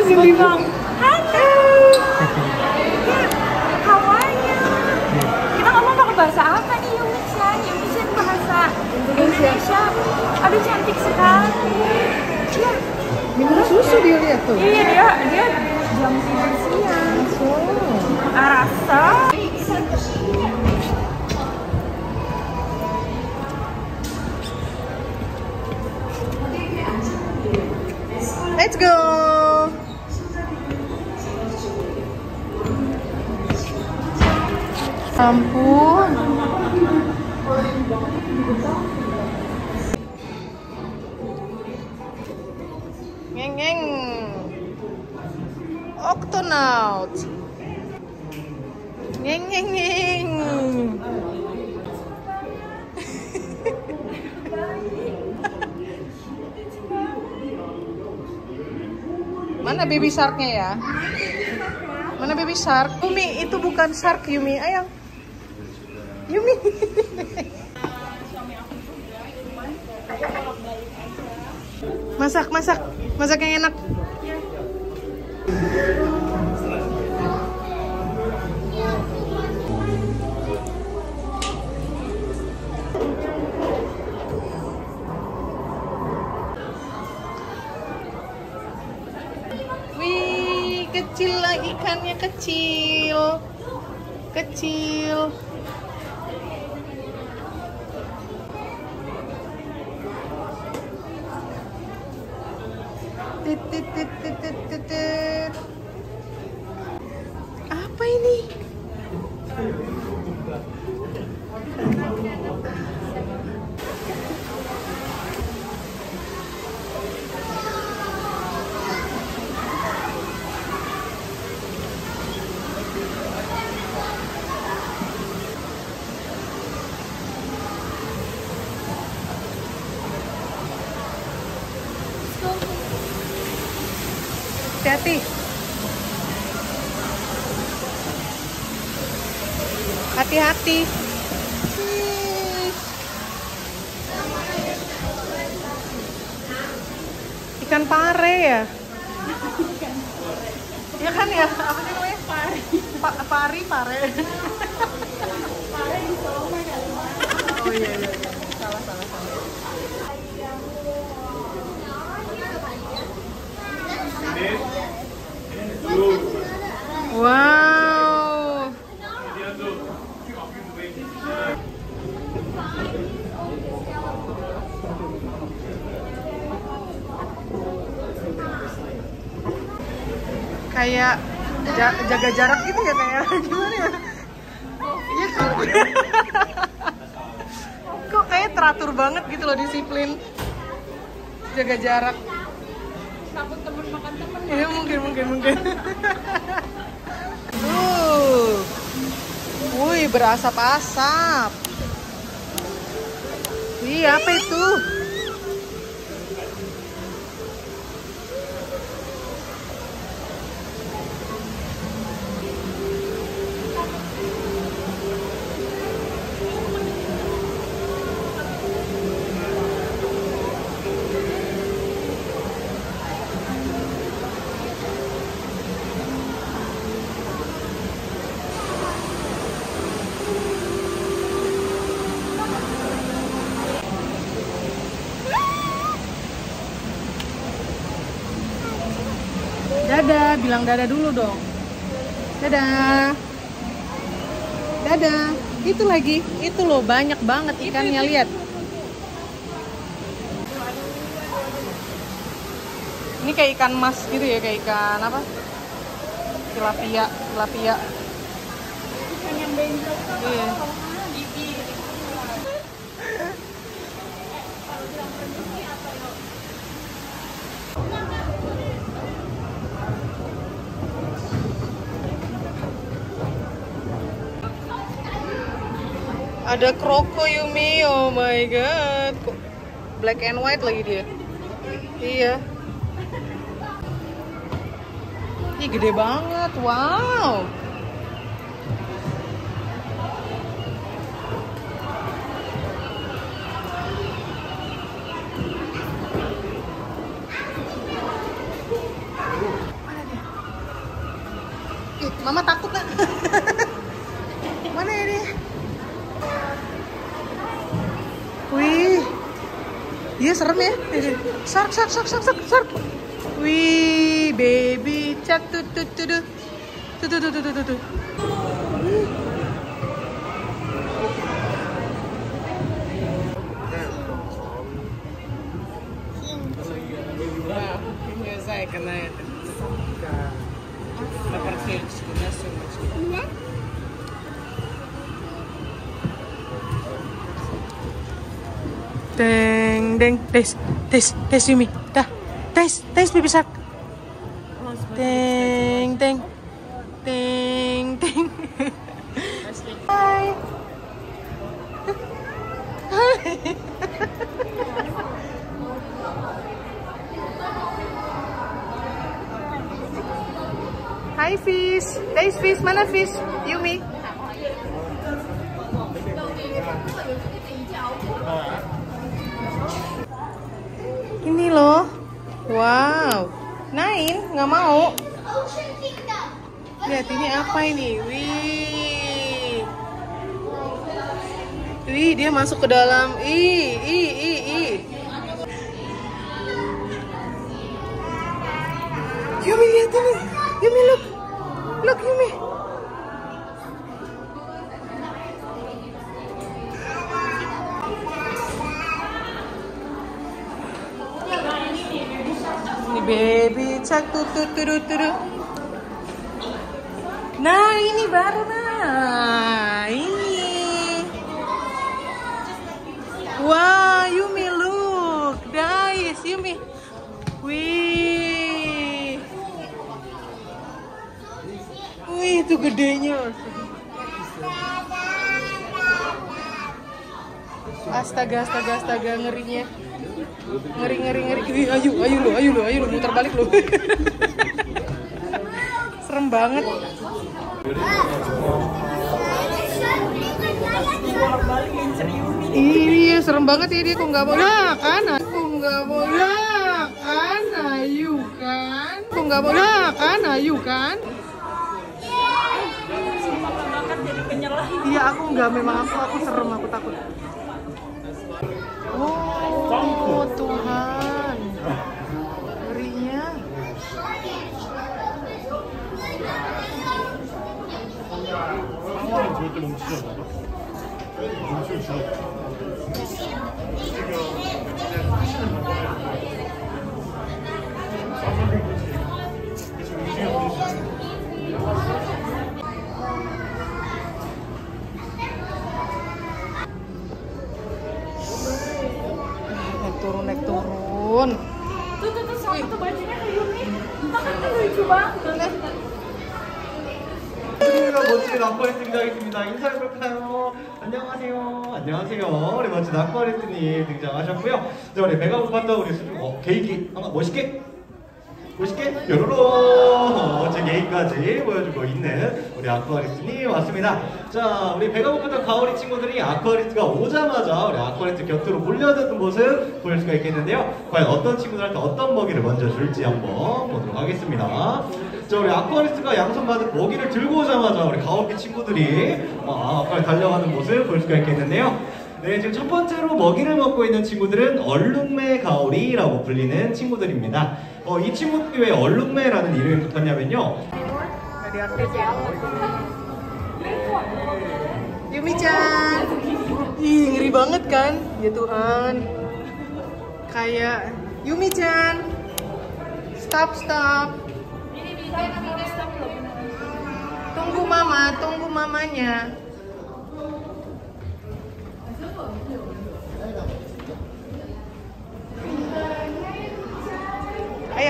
Geli bang. Halo. Ya, Hawanya. Kita ngomong pakai bahasa apa nih Yumi-chan? Yumi-chan bahasa Indonesia. Aduh cantik sekali. Ya. Minum susu dia lihat tuh. Iya dia jam tidur siang. Rasa. Let's go. Ampun. Ngeng. Octonaut. Ngeng. Mana baby sharknya ya? Mana baby shark? Yumi, itu bukan shark Yumi, ayo. Yumi. Masak yang enak. Wih, kecil lah ikannya, kecil. Apa ini? Hati-hati. Hati-hati. Ikan pare ya? Iya kan ya? Apa sih namanya? Pare. Pare di Solo kali. Oh iya. Salah. Wow. Kayak jaga jarak gitu ya, kayak gimana ya? Iya kan? Kok kayak teratur banget gitu loh, disiplin jaga jarak. Takut temen makan temen. Iya mungkin. Wih, berasap-asap. Iya, apa itu? Dadah, bilang dadah dulu dong. Dadah. Itu lagi, itu loh, banyak banget ikannya, lihat. Ini kayak ikan mas gitu ya, kayak ikan apa? Tilapia. Ikan yang benjol. Iya. Ada kroko Yumi, oh my god. Black and white lagi dia. Iya. Ih, gede banget, wow. Mana Ih, mama takut nak. Mana ya dia? Wih, dia serem ya. Shark. Wih, baby shark tuh. Saya kena itu. Deng, tes Yumi, dah, tes baby shark. Deng. Hai. Hai fish, tes fish, mana fish? Yumi. Ini loh, wow, Nain nggak mau. Lihat ini apa ini? Wih, dia masuk ke dalam. Ih. Yumi lihat ini, Yumi look Yumi. Ini baby cak tuh. Nah ini baru ini. Wah Yumi look, guys Yumi. Wih itu gedenya. Astaga ngerinya. Ngeri. Wih, ayo lo muter balik lo. Serem banget. Iya, serem banget ya dia. Kok nggak mau? Ya kan? Kok nggak mau? Ya kan? Ayu kan? Kok nggak mau? Ya kan? Ayu kan? Iya, aku nggak. Memang aku serem. Aku takut. Oh Tuhan, ngerinya. Naik turun. Tuh, sama tuh bajunya kayak Yumi. Makanya lucu banget. 멋진 아쿠아리스트 등장했습니다. 인사를 볼까요? 안녕하세요. 우리 멋진 아쿠아리스트님 등장하셨고요. 자, 우리 배가 고팠던 우리 수중, 게이기 한번 멋있게 요로로 제 게임까지 보여주고 있는 우리 아쿠아리스트님 왔습니다. 자, 우리 배가 고팠던 가오리 친구들이 아쿠아리스트가 오자마자 우리 아쿠아리스트 곁으로 몰려드는 모습 볼 수가 있겠는데요. 과연 어떤 친구들한테 어떤 먹이를 먼저 줄지 한번 보도록 하겠습니다. 자, 우리 아쿠아리스트가 양손바닥 먹이를 들고 오자마자 우리 가오리 친구들이 아쿠아리 달려가는 모습 볼 수가 있겠는데요. 네, 지금 첫 번째로 먹이를 먹고 있는 친구들은 얼룩매 가오리라고 불리는 친구들입니다. 이 친구들이 왜 얼룩매라는 이름이 붙었냐면요. Yumi-chan. Ih, ngeri banget kan? Ya Tuhan. Kayak Yumi-chan. Stop. Tunggu mamanya. Ayo.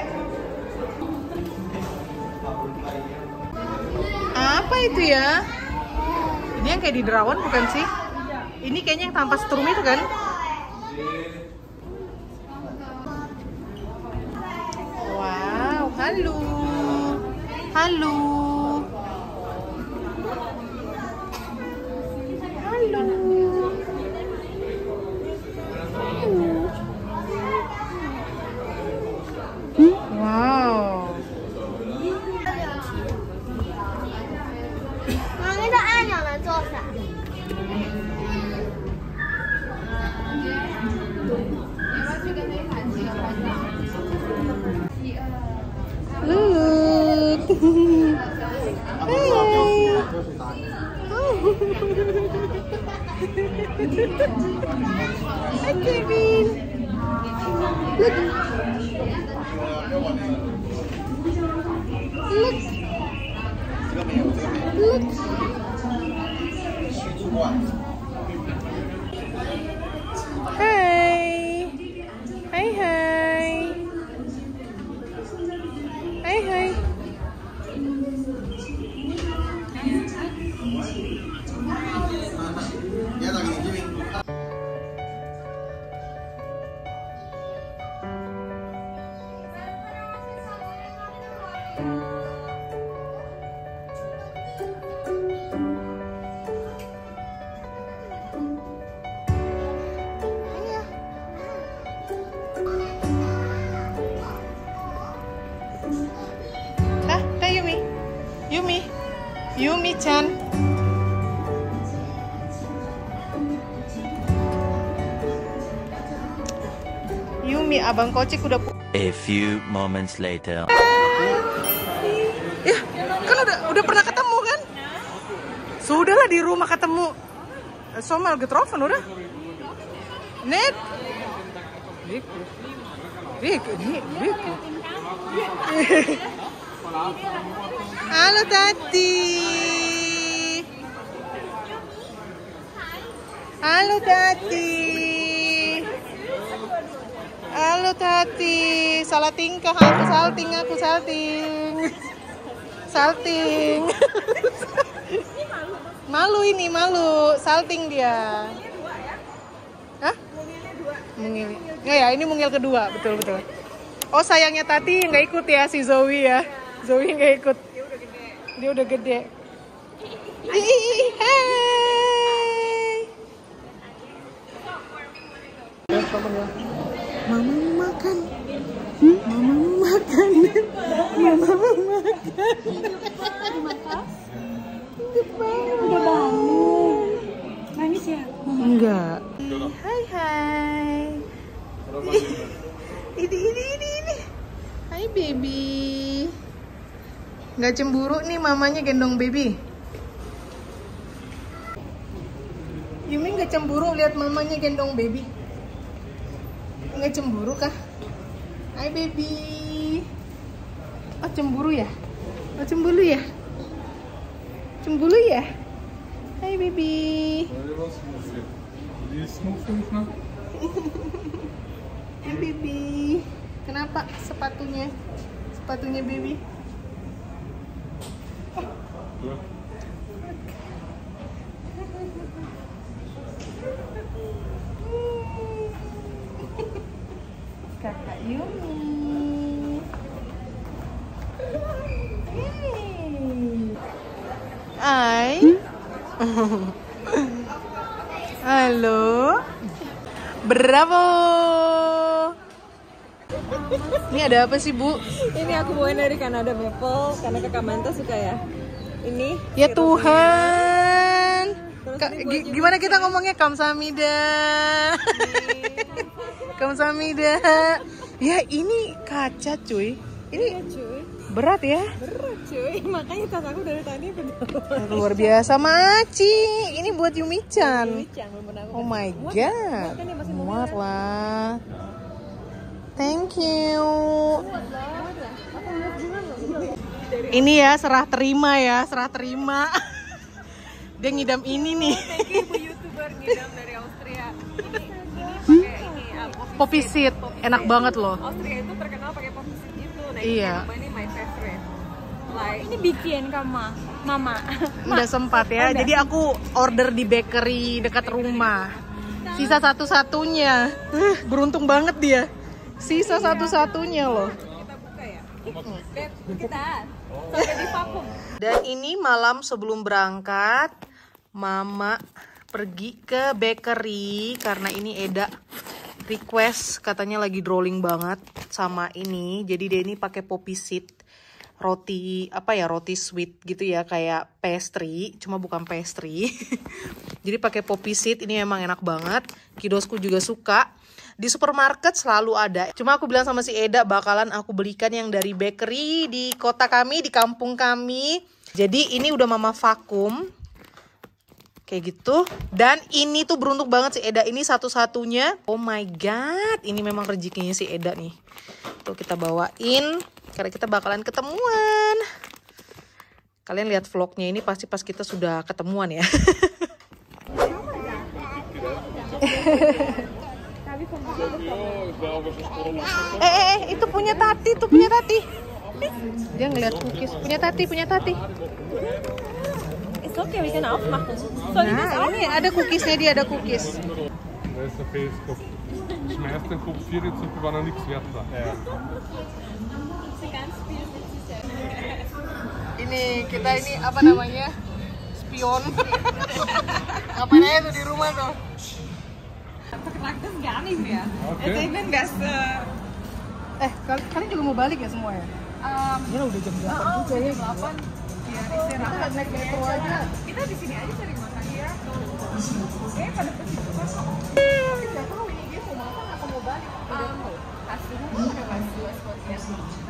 Apa itu ya? Ini yang kayak di Derawan bukan sih? Ini kayaknya yang tanpa strum itu kan? Wow, halo. Wow. Hi, Kevin. Look. Look. Hai. Hai, hai. Hai, hai. Dah Yumi. Yumi-chan. Yumi, abang Kocik udah. A few moments later. Ya, kan udah pernah ketemu kan? Sudahlah di rumah ketemu. Somal getroffen, udah. Net. Rik. Halo Tati. Halo Tati. Halo Tati. Salah tingkah aku salting. Salting. Malu ini, malu. Salting dia. Hah? Mungil. Nggak ya, ini mungil kedua, betul. Oh, sayangnya Tati nggak ikut ya si Zoe ya. Zoe nggak ikut. Dia udah gede. Hai. Mama makan. Mama makan. Udah bangun. Nangis ya? Enggak. Hai. Ini. Hai baby. Nggak cemburu nih mamanya gendong baby. Yumi nggak cemburu lihat mamanya gendong baby. Nggak cemburu kah? Hai baby. Oh cemburu ya? Cemburu ya? Hai baby. Hai baby. Kenapa sepatunya baby? Kakak Yumi. Hai. Halo. Bravo. Ini ada apa sih, Bu? Ini aku bawain dari Kanada Maple karena Kakak Manta suka ya. Ini. Ya Tuhan. Gimana kita ngomongnya kamsahamnida? Kamsahamnida. Ya ini kaca cuy. Ini Cuy. berat ya. Berat cuy. Makanya tas aku dari tadi betul. Luar biasa Maci. Ini buat Yumi-chan. Belum pernah aku. Oh my god. Muat lah. Thank you. Ini ya serah terima. Dia ngidam ini nih. Thank you ibu YouTuber ngidam dari Austria. Ini pakai ini Poppy seed, enak banget loh. Austria itu terkenal pakai poppy seed gitu. Nah, Iya. ini my favorite. Like ini bikin mama. Udah sempat ya. Jadi aku order di bakery dekat rumah. Sisa satu-satunya. Beruntung banget dia. Sisa satu-satunya loh. Kita buka ya. Beb, kita sampai di vakum. Dan ini malam sebelum berangkat, Mama pergi ke bakery karena ini Eda request katanya lagi drooling banget sama ini. Jadi dia ini pakai poppy seed. Roti roti sweet gitu ya, kayak pastry, cuma bukan pastry. Jadi pakai poppy seed, ini emang enak banget. Kidosku juga suka. Di supermarket selalu ada. Cuma aku bilang sama si Eda bakalan aku belikan yang dari bakery di kota kami, di kampung kami. Jadi ini udah mama vakum. Kayak gitu. Dan ini tuh beruntung banget si Eda. Ini satu-satunya. Oh my god. Ini memang rezekinya si Eda nih. Tuh kita bawain. Karena kita bakalan ketemuan. Kalian lihat vlognya ini pasti pas kita sudah ketemuan ya. Itu punya Tati, itu punya Tati. Dia ngeliat cookies. Punya Tati. It's okay, we can aufmachen. Nah, ini ada cookiesnya, dia ada cookies. Da ist der Festkopf. Schmeißt den Kopf hier jetzt, wenn er nichts wert war. Ini kita ini apa namanya? Spion. Ngapain aja tuh di rumah tuh? Vertrag das gar nicht mehr. Okay. Also ich bin das... Kalian juga mau balik ya semua ya? Ya udah jam 8 juga ya. 8. Ya, Kita naik metro aja. kita di sini aja cari makan ya. Pada ke situ kan. Nggak tahu ini dia mau makan atau mau balik? Hast du Hunger oder weißt du es was jetzt?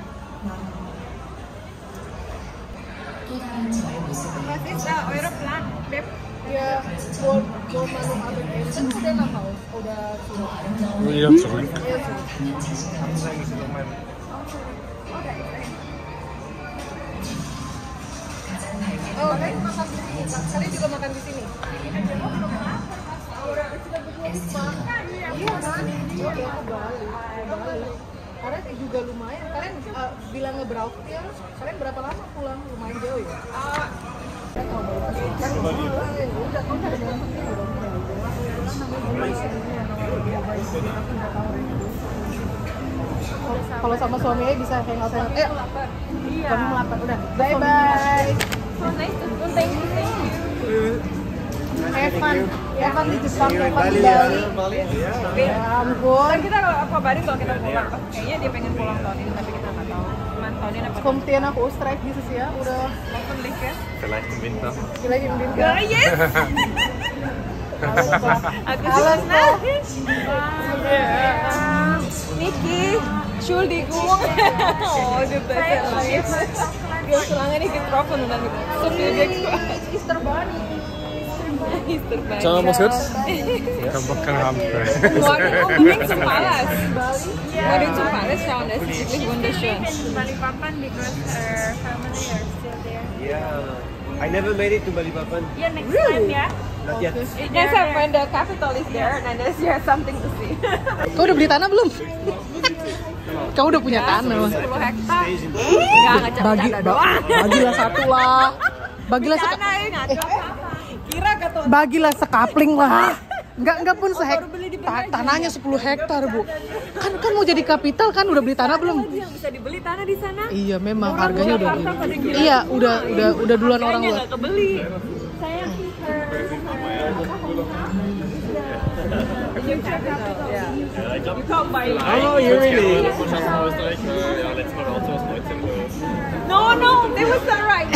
Was ist euer Plan, Beb? Ya, mau manu abang Essen udah nggak mau? Udah sudah. Ja, zurück. Oh, kalian makan di sini. Kalian juga makan di sini. Iya kan? Oh ya, Bali. Karena juga lumayan. Kalian bilang ngebrauch ya. Kalian berapa lama pulang? Lumayan jauh ya? Kalau sama suaminya bisa hangout. Kamu lapar udah. Bye bye. So nice to do. Thank you. Evan di Jepang, Evan di Bali. Ya ampun. Kan kita kabarin kalau kita pulang. Kayaknya dia pengen pulang tahun ini, tapi kita nggak tahu. Cuman tahun ini apa? Kommt ihr nach Österreich dieses Jahr oder Hoffentlich ya. Vielleicht im Winter. vielleicht im Winter? Yes. Aku suka. Niki, Entschuldigung. Oh, du bist live. Wir haben so lange nicht getroffen und dann so viel gequatscht. Easter Bunny. Easter Bunny. Schauen wir mal kurz. Ich habe noch keine Hand frei. Morgen unbedingt zum Palace. Morgen zum Palace schauen, das ist wirklich wunderschön. Balikpapan because her family are still there. Yeah, I never made it to Balikpapan. Yeah, next time, yeah. Not yet. Yes, when the capital is there, and then you have something to see. Kau udah beli tanah belum? Kau udah punya tanah. 10 hektar. Enggak ngecap-ngecap doang. Bagilah satu lah. Bagilah sekapling lah. Enggak pun tanahnya 10 hektar, Bu. Kan mau jadi kapital kan udah beli tanah belum? Yang bisa dibeli tanah di sana. Iya, memang harganya udah gini. Iya, udah duluan orang luar. Enggak kebeli. Oh, you really? No, that was not right.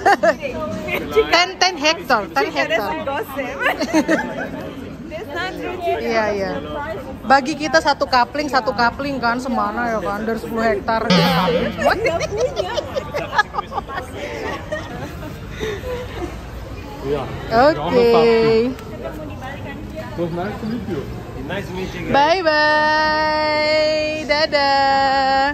10 hektar, 10 That's hektar. a gossip. That's not true. Iya. Bagi kita satu kapling kan semana ya kan dari 10 hektar. Ja. Oke. Was nice to meet you. Nice meeting you. Bye bye. Dadah.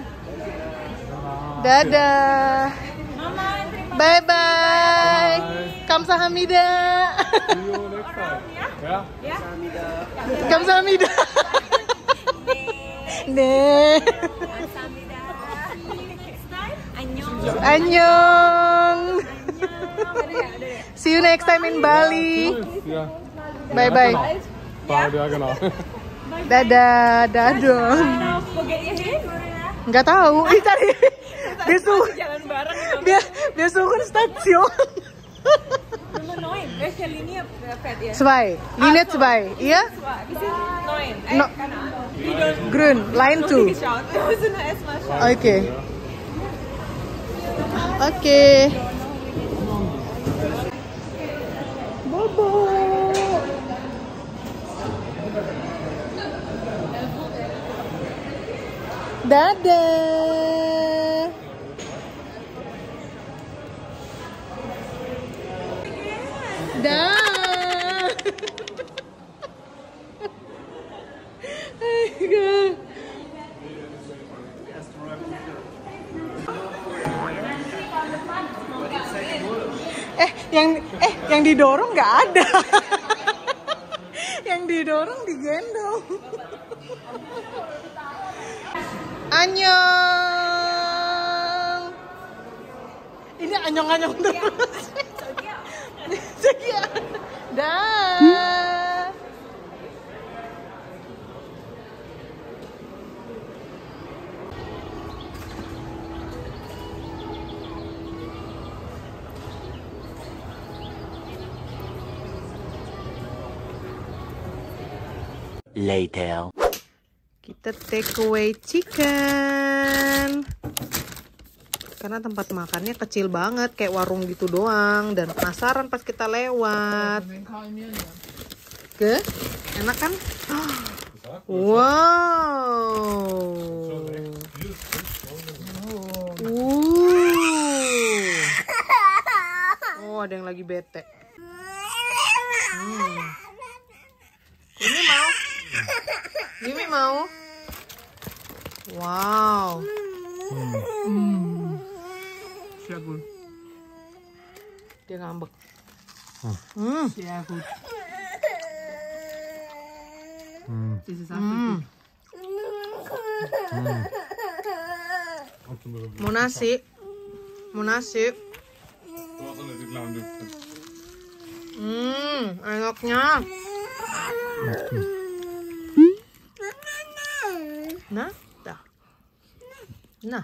Bye bye. Kamsahamnida. See you next time. Ja? Kamsahamnida. Nih. Annyeong. See you next time in Bali. Ja. Bye bye. Ja, genau. Dadah, dadong. Nggak tahu. Ih, cari. Besok. Jalan bareng. Besok kan stasiun. Nummer 9. Welche Linie fährt ihr? 2. Linie 2. Iya? Wir sind 9. No. Keine Ahnung. Grün. Line 2. Geschaut. Wir müssen nur erstmal schauen. Oke. Oke. Bobo. Dadah. Dah. Yang didorong nggak ada. Yang didorong digendong. Annyeong. Ini anyong-anyong terus. Cekia. Dah. Later. Kita take away chicken. Karena tempat makannya kecil banget, kayak warung gitu doang. Dan penasaran pas kita lewat. Ke? Enak kan? Wow. Oh, ada yang lagi bete. Ini mau? Yumi mau? Wow. Sehr gut. Dia ngambek. Sehr gut. Das ist auch gut. Mau nasi? Mau nasi? Enaknya. Nah, dah. Nah.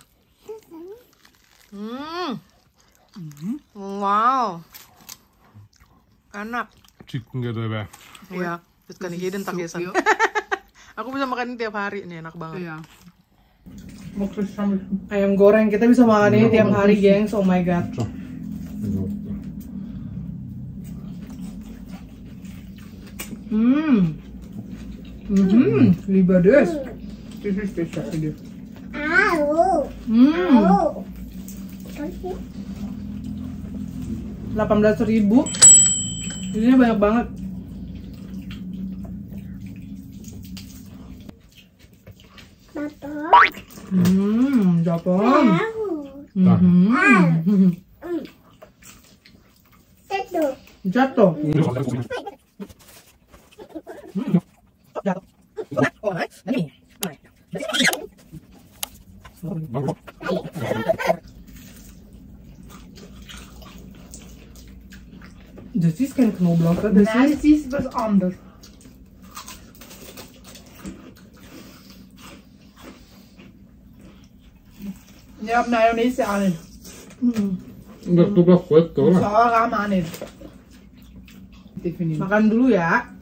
Wow. Enak. Chicken geht dabei. Iya, das kann ich jeden Tag essen. Aku bisa makan ini tiap hari, ini enak banget. Ja. Ayam goreng kita bisa makan ini tiap hari, gengs. Oh my god. Lieber das. Das ist besser für dich. 18.000. Ini banyak banget. Japon. Jatuh. Das ist kein Knoblauch, das ist was anderes. Ja, Mayonnaise auch nicht. Das tut doch gut, oder? Sauerrahm auch nicht. Definitiv. Makan dulu ya.